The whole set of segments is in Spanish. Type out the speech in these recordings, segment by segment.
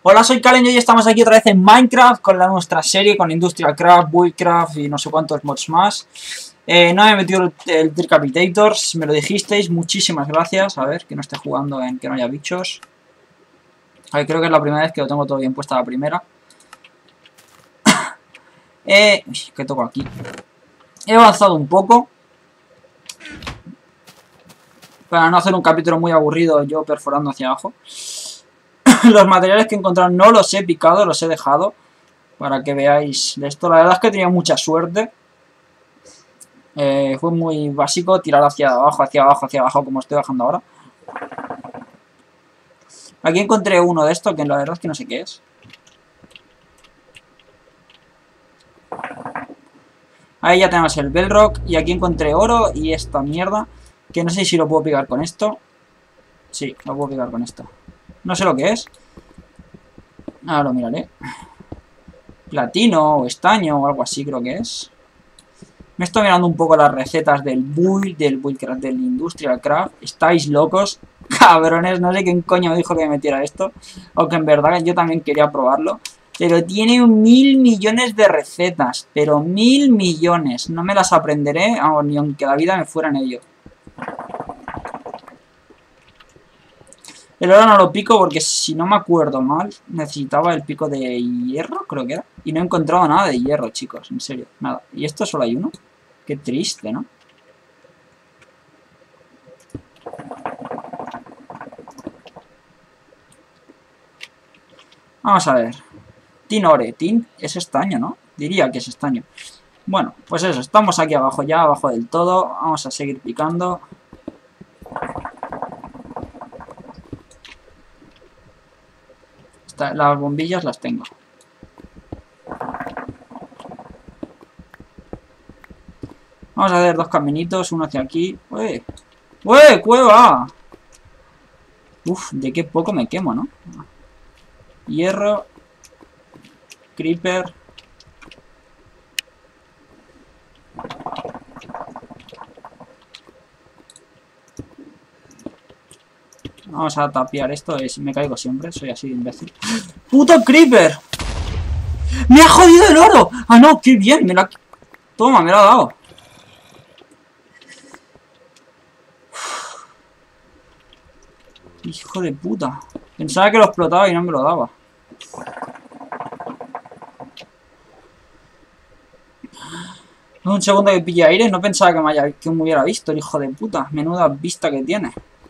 Hola, soy Kalen y hoy estamos aquí otra vez en Minecraft con nuestra serie, con Industrial Craft, Buildcraft y no sé cuántos mods más. No me he metido el Decapitator, me lo dijisteis, muchísimas gracias. A ver, que no esté jugando en que no haya bichos. A ver, creo que es la primera vez que lo tengo todo bien puesta la primera. ¿Qué toco aquí? He avanzado un poco. Para no hacer un capítulo muy aburrido yo perforando hacia abajo. Los materiales que he encontrado no los he picado, los he dejado. Para que veáis de esto. La verdad es que he tenido mucha suerte. Fue muy básico tirar hacia abajo, hacia abajo, hacia abajo, como estoy bajando ahora. Aquí encontré uno de estos, que la verdad es que no sé qué es. Ahí ya tenemos el Bedrock. Y aquí encontré oro y esta mierda. Que no sé si lo puedo picar con esto. Sí, lo puedo picar con esto. No sé lo que es. Ahora lo miraré. Platino o estaño o algo así creo que es. Me estoy mirando un poco las recetas del Buildcraft, del Industrial Craft. ¿Estáis locos? Cabrones, no sé quién coño me dijo que me metiera esto. Aunque en verdad yo también quería probarlo. Pero tiene 1000 millones de recetas. Pero 1000 millones. No me las aprenderé, ni aunque la vida me fuera en ello. El oro no lo pico porque si no me acuerdo mal, necesitaba el pico de hierro, creo que era. Y no he encontrado nada de hierro, chicos, en serio, nada. ¿Y esto solo hay uno? Qué triste, ¿no? Vamos a ver. Tin ore, tin es estaño, ¿no? Diría que es estaño. Bueno, pues eso, estamos aquí abajo ya, abajo del todo. Vamos a seguir picando. Las bombillas las tengo. Vamos a hacer dos caminitos, uno hacia aquí. ¡Ué! ¡Ué, cueva! Uf, de qué poco me quemo, ¿no? Hierro. Creeper. Vamos a tapiar esto, me caigo siempre, soy así de imbécil. ¡Puto Creeper! ¡Me ha jodido el oro! ¡Ah, no! ¡Qué bien! Toma, me lo ha dado. Hijo de puta. Pensaba que lo explotaba y no me lo daba. Un segundo que pille aire, no pensaba que me hubiera visto el hijo de puta. Menuda vista que tiene.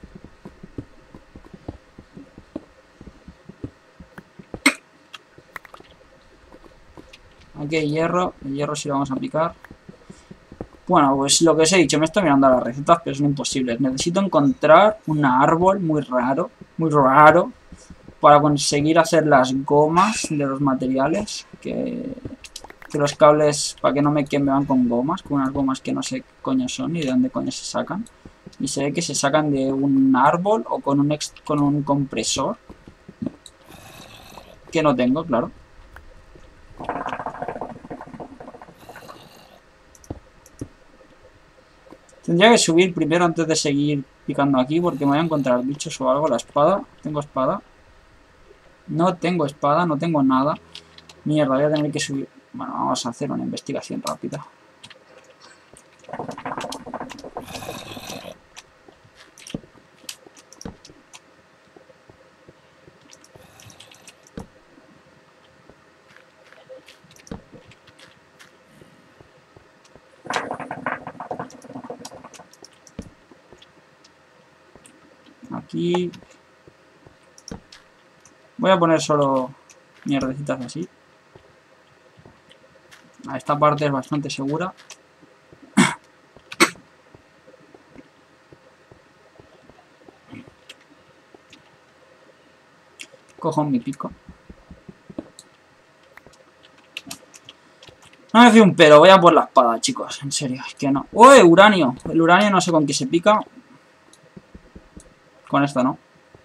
Aquí hay hierro. El hierro sí lo vamos a aplicar. Bueno, pues lo que os he dicho, me estoy mirando las recetas, pero son imposibles. Necesito encontrar un árbol muy raro, para conseguir hacer las gomas de los materiales. Que los cables, para que no me queme, van con gomas, con unas gomas que no sé qué coño son ni de dónde coño se sacan. Y se ve que se sacan de un árbol o con un compresor. Que no tengo, claro. Tendría que subir primero antes de seguir picando aquí porque me voy a encontrar bichos o algo. La espada. ¿Tengo espada? No tengo espada, no tengo nada. Mierda, voy a tener que subir. Bueno, vamos a hacer una investigación rápida. Aquí voy a poner solo mierdecitas así. Esta parte es bastante segura. Cojo mi pico. No me fío un pelo, voy a por la espada, chicos. En serio, es que no. ¡Uy, uranio! El uranio no sé con qué se pica. Con esto no.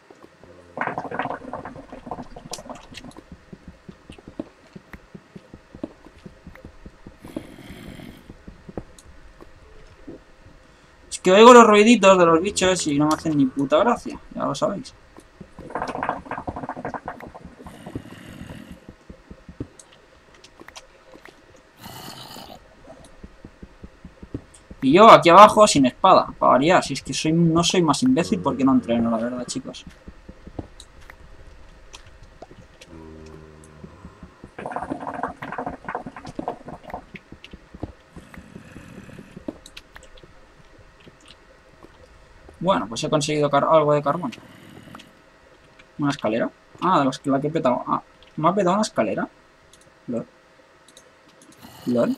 Es que oigo los ruiditos de los bichos y no me hacen ni puta gracia. Ya lo sabéis. Y yo aquí abajo sin espada, para variar. Si es que no soy más imbécil porque no entreno, la verdad, chicos. Bueno, pues he conseguido algo de carbón. Una escalera. Ah, de la que he petado. Ah, me ha petado una escalera. LOL. LOL.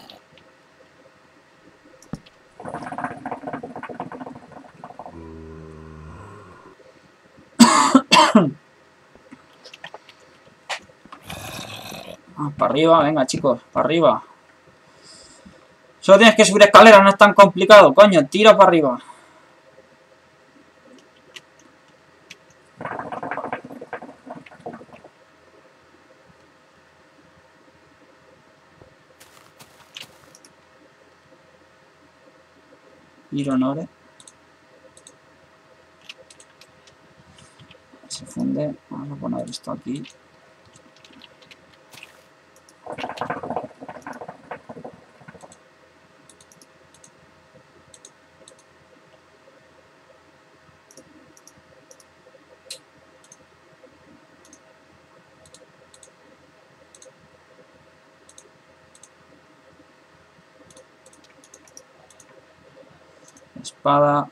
Ah, para arriba, venga chicos, para arriba. Solo tienes que subir escaleras, no es tan complicado, coño, tira para arriba. Ironore. Se funde. Vamos a poner esto aquí. Espada.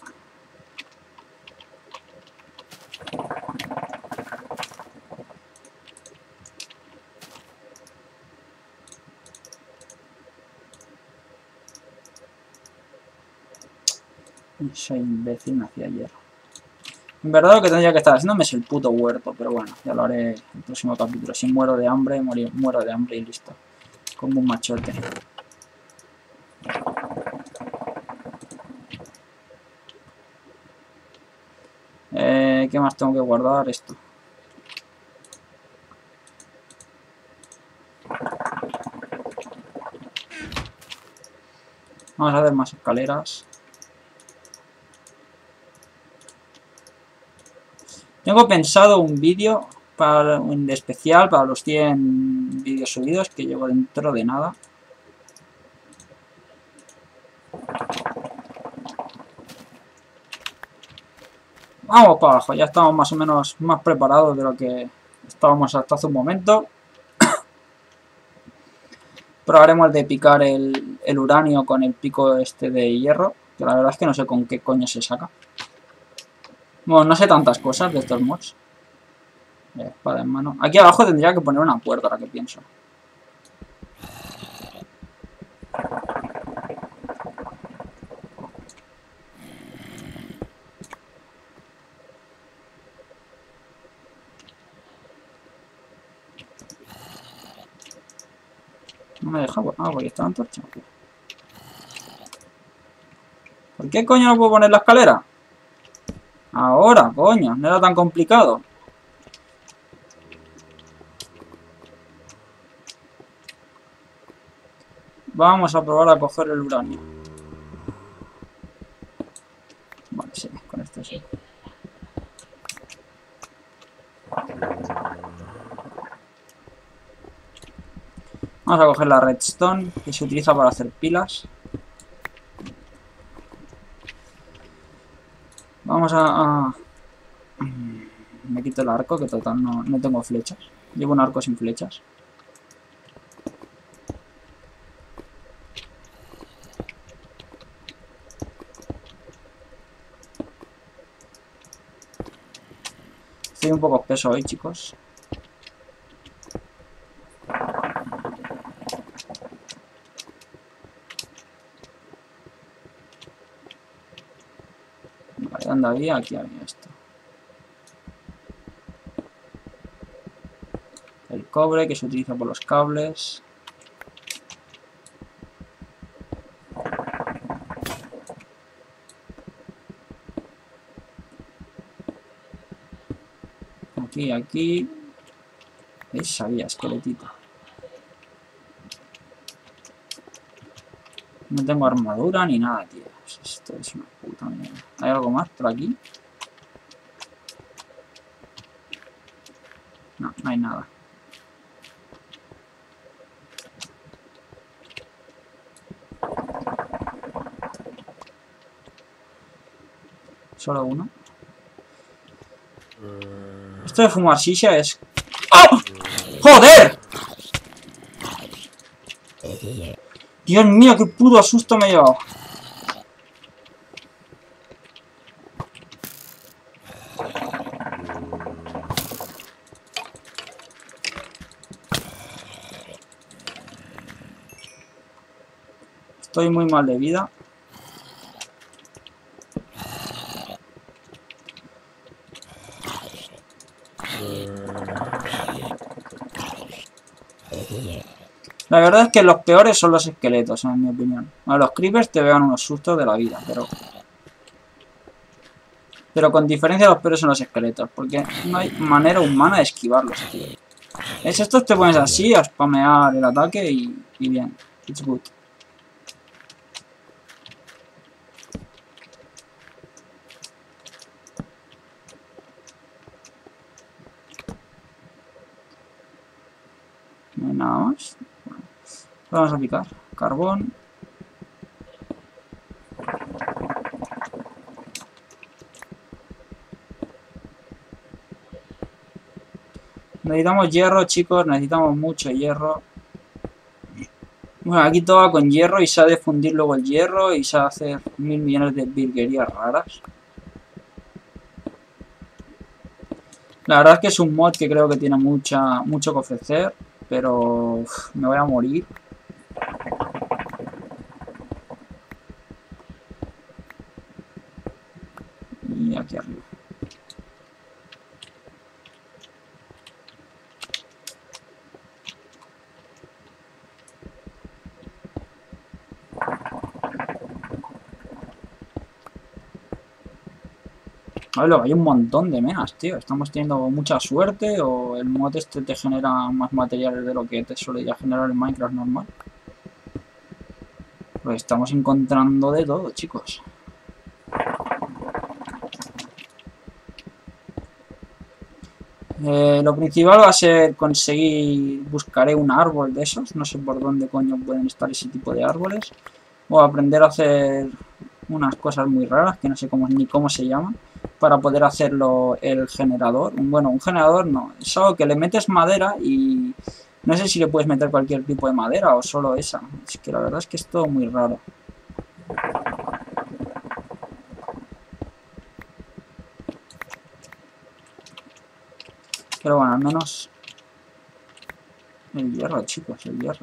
Soy imbécil, nací ayer. En verdad lo que tendría que estar haciéndome es el puto huerto, pero bueno, ya lo haré en el próximo capítulo. Si muero de hambre, muero de hambre y listo. Como un machote. ¿Qué más tengo que guardar? Esto. Vamos a hacer más escaleras. Tengo pensado un vídeo de especial para los 100 vídeos subidos que llevo dentro de nada. Vamos para abajo, ya estamos más o menos más preparados de lo que estábamos hasta hace un momento. Probaremos de picar el uranio con el pico este de hierro, que la verdad es que no sé con qué coño se saca. Bueno, no sé tantas cosas de estos mods. Espada en mano. Aquí abajo tendría que poner una puerta, ahora que pienso. No me deja... Ah, porque está la antorcha. ¿Por qué coño no puedo poner la escalera? Ahora, coño, no era tan complicado. Vamos a probar a coger el uranio. Vale, sí, con esto sí. Vamos a coger la redstone, que se utiliza para hacer pilas. Vamos a... Me quito el arco, que total no tengo flechas. Llevo un arco sin flechas. Estoy un poco espeso hoy, chicos. Vale, ¿dónde había? Aquí había esto. El cobre que se utiliza por los cables. Aquí. ¿Veis? Sabía, esqueletito. No tengo armadura ni nada, tío. Esto es una puta mierda. ¿Hay algo más por aquí? No, no hay nada. Solo uno. Esto de fumar shisha es... ¡Oh! ¡Joder! Dios mío, qué puto susto me he llevado. Estoy muy mal de vida. La verdad es que los peores son los esqueletos, en mi opinión. A los creepers te vean unos sustos de la vida, pero... Pero con diferencia los peores son los esqueletos, porque no hay manera humana de esquivarlos, tío. Es estos te pones así a spamear el ataque y bien. It's good. No hay nada más. Bueno, vamos a picar. Carbón. Necesitamos hierro, chicos. Necesitamos mucho hierro. Bueno, aquí todo va con hierro y se ha de fundir luego el hierro y se ha de hacer 1000 millones de virguerías raras. La verdad es que es un mod que creo que tiene mucho que ofrecer, pero me voy a morir. Y aquí arriba. Hola, hay un montón de menas, tío. Estamos teniendo mucha suerte o el mod este te genera más materiales de lo que te suele ya generar el Minecraft normal. Pues estamos encontrando de todo, chicos. Lo principal va a ser conseguir... Buscaré un árbol de esos. No sé por dónde coño pueden estar ese tipo de árboles. O aprender a hacer unas cosas muy raras que no sé ni cómo se llaman. Para poder hacerlo el generador. Bueno, un generador no. Es algo que le metes madera y... No sé si le puedes meter cualquier tipo de madera o solo esa. Es que la verdad es que es todo muy raro. Pero bueno, al menos... El hierro, chicos, el hierro.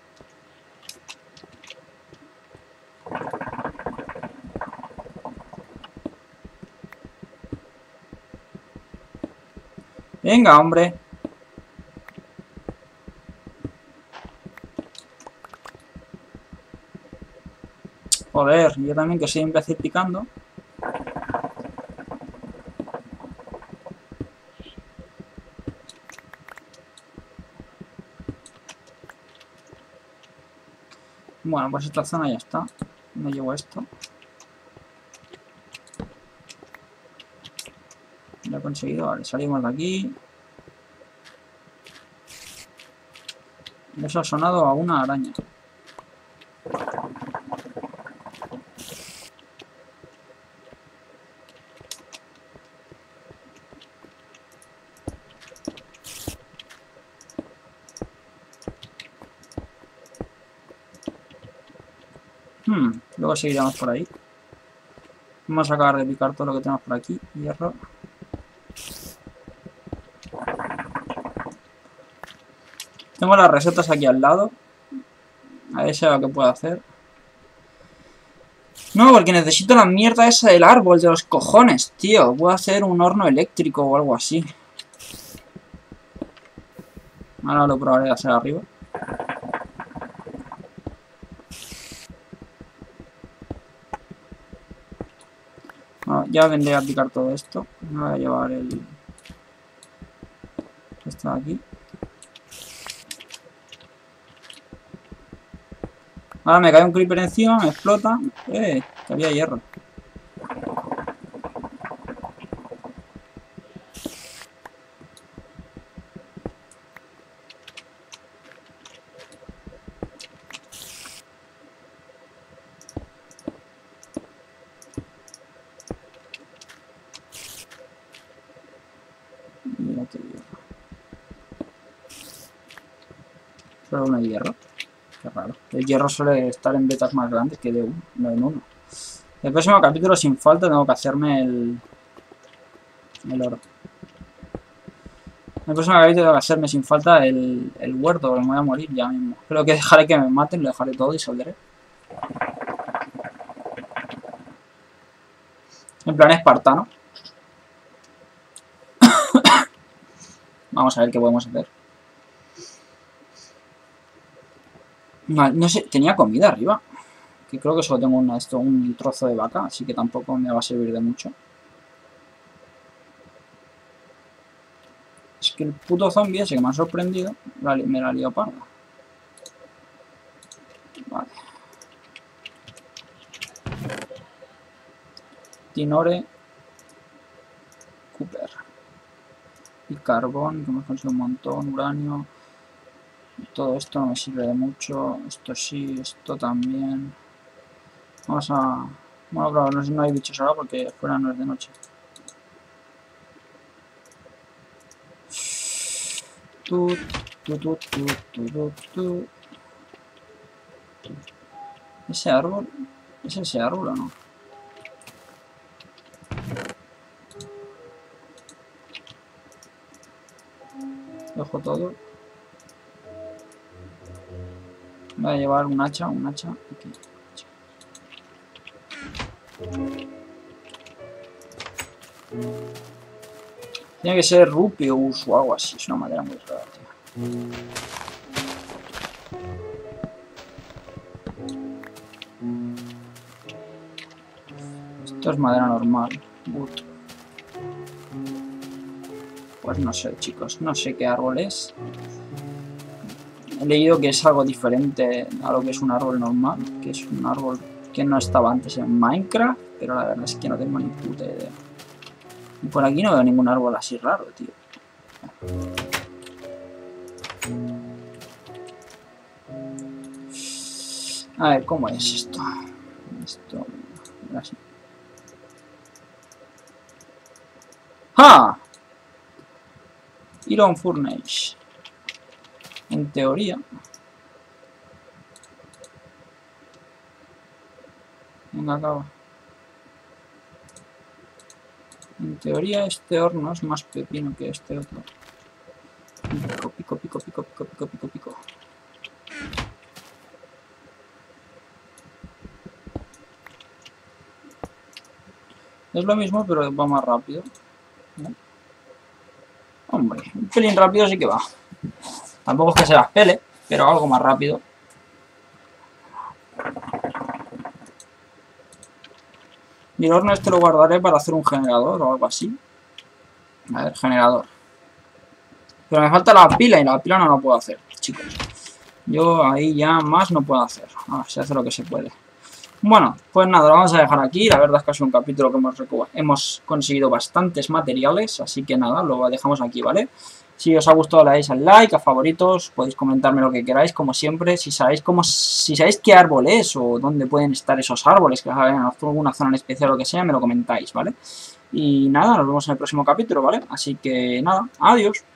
Venga, hombre. Joder, yo también que soy imbécil picando. Bueno, pues esta zona ya está. Me llevo esto. Lo he conseguido. Vale, salimos de aquí. Eso ha sonado a una araña. Luego seguiremos por ahí. Vamos a acabar de picar todo lo que tenemos por aquí. Hierro. Tengo las recetas aquí al lado. A ver si lo que puedo hacer. No, porque necesito la mierda esa del árbol de los cojones, tío. Puedo hacer un horno eléctrico o algo así. Ahora lo probaré de hacer arriba. Bueno, ya vendré a picar todo esto. Me voy a llevar el... Esto de aquí. Ahora me cae un creeper encima, me explota. Que había hierro. Solo uno de hierro. Qué raro. El hierro suele estar en betas más grandes que de uno, no en uno. El próximo capítulo, sin falta, tengo que hacerme el oro. El próximo capítulo tengo que hacerme sin falta el huerto, porque me voy a morir ya mismo. Creo que dejaré que me maten, lo dejaré todo y saldré. En plan espartano. Vamos a ver qué podemos hacer. No sé, tenía comida arriba. Que creo que solo tengo un trozo de vaca, así que tampoco me va a servir de mucho. Es que el puto zombie ese que me ha sorprendido me la liado parda. Vale. Tinore. Cooper. Y carbón, que hemos conseguido un montón. Uranio. Todo esto no me sirve de mucho. Esto sí, esto también. Vamos a... Bueno, claro, no hay bichos ahora porque fuera no es de noche. ¿Ese árbol? ¿Es ese árbol o no? Dejo todo. Voy a llevar un hacha aquí. Tiene que ser Rupius o algo así, es una madera muy rara, tío. Esto es madera normal. Pues no sé, chicos, no sé qué árbol es. He leído que es algo diferente a lo que es un árbol normal, que es un árbol que no estaba antes en Minecraft, pero la verdad es que no tengo ni puta idea. Y por aquí no veo ningún árbol así raro, tío. A ver, ¿cómo es esto? Esto... así. ¡Ah! Iron Furnace. En teoría... Venga, acaba. En teoría este horno es más pepino que este otro. Pico. Es lo mismo, pero va más rápido. ¿No? Hombre, un pelín rápido sí que va. Tampoco es que se las pele, pero algo más rápido. Y el horno este lo guardaré para hacer un generador o algo así. A ver, generador. Pero me falta la pila y la pila no la puedo hacer, chicos. Yo ahí ya más no puedo hacer. Se hace lo que se puede. Bueno, pues nada, lo vamos a dejar aquí. La verdad es que ha sido un capítulo que hemos conseguido bastantes materiales. Así que nada, lo dejamos aquí, ¿vale? Si os ha gustado le dais al like, a favoritos, podéis comentarme lo que queráis, como siempre. Si sabéis qué árbol es o dónde pueden estar esos árboles, que en alguna zona en especial o lo que sea, me lo comentáis, ¿vale? Y nada, nos vemos en el próximo capítulo, ¿vale? Así que nada, adiós.